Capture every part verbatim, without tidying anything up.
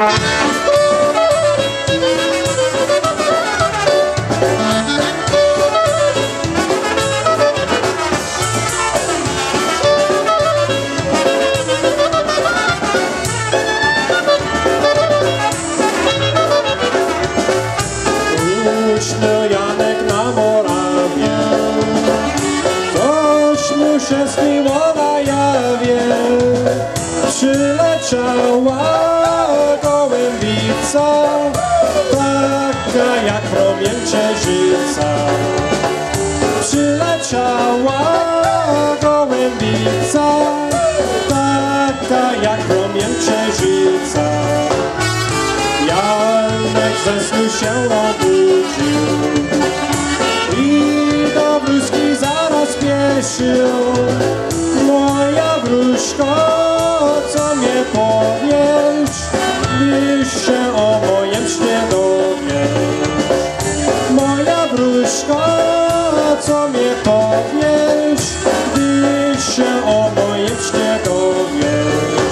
Janek na Morawie, coś mu się śniło na jawie. Przyleciała gołębica, taka jak promień księżyca. Przyleciała gołębica, taka jak promień księżyca. Janek ze snu się obudził i do wróżki zaraz spieszył. Moja wróżko, co mnie powiesz, gdyż się o mojem śnie dowiesz? Moja wróżko, co mnie powiesz, gdyż się o mojem śnie dowiesz?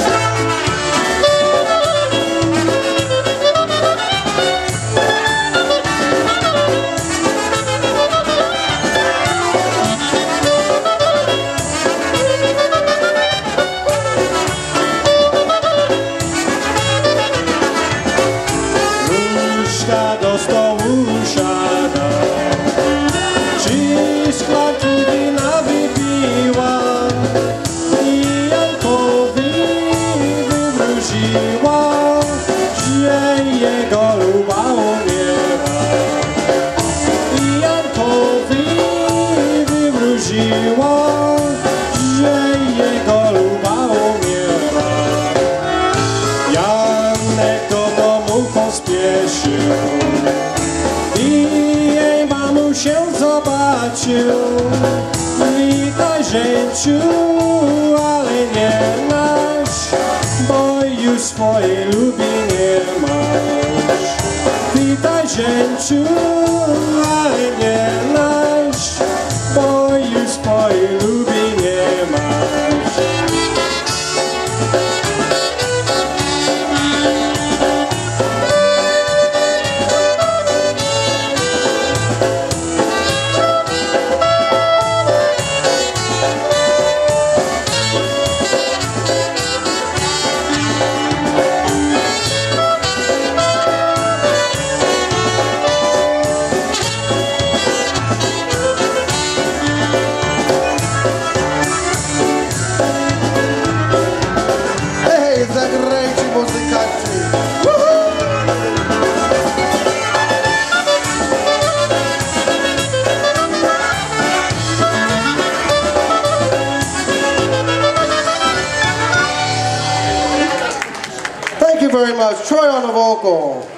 Do stołu siada, trzy szklanki wina wypiła i Jankowi wywróciła, że jego luba umiera. I Jankowi wywróciła, że jego luba umiera. Janek do domu pospieszył i jej mamusię zobaczył. Witaj, żęciu, ale nie nasz, bo już swojej lubi nie masz. Witaj, żęciu, ale nie nasz, bo już swojej lubi nie masz. Thank you very much. Troy on the vocal.